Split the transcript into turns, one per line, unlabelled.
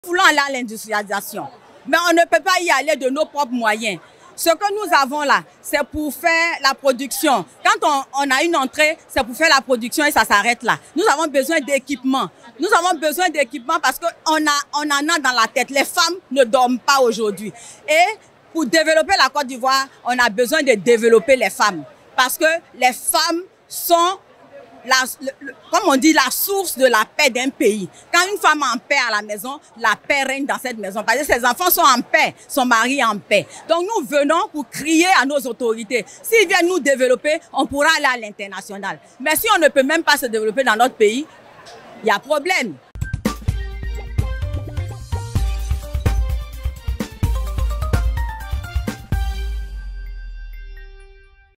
Nous voulons aller à l'industrialisation, mais on ne peut pas y aller de nos propres moyens. Ce que nous avons là, c'est pour faire la production. Quand on a une entrée, c'est pour faire la production et ça s'arrête là. Nous avons besoin d'équipement. Nous avons besoin d'équipement parce qu'on en a dans la tête. Les femmes ne dorment pas aujourd'hui. Et pour développer la Côte d'Ivoire, on a besoin de développer les femmes. Parce que les femmes sont, comme on dit, la source de la paix d'un pays. Quand une femme est en paix à la maison, la paix règne dans cette maison. Parce que ses enfants sont en paix, son mari est en paix. Donc nous venons pour crier à nos autorités. S'ils viennent nous développer, on pourra aller à l'international. Mais si on ne peut même pas se développer dans notre pays, il y a problème.